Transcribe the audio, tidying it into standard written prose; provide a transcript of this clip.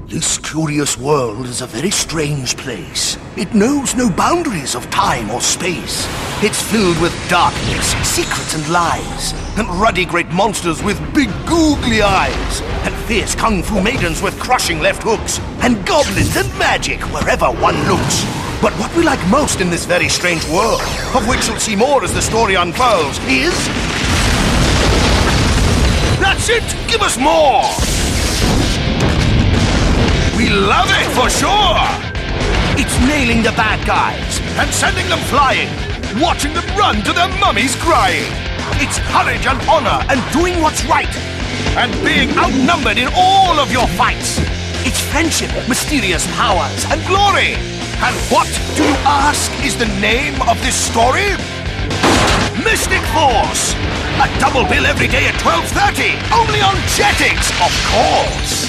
This curious world is a very strange place. It knows no boundaries of time or space. It's filled with darkness, secrets and lies, and ruddy great monsters with big googly eyes, and fierce kung fu maidens with crushing left hooks, and goblins and magic wherever one looks. But what we like most in this very strange world, of which you'll see more as the story unfurls, is... That's it! Give us more! We love it, for sure! It's nailing the bad guys and sending them flying, watching them run to their mummies crying. It's courage and honor and doing what's right, and being outnumbered in all of your fights. It's friendship, mysterious powers, and glory. And what, do you ask, is the name of this story? Mystic Force! A double bill every day at 12:30, only on Jetix, of course!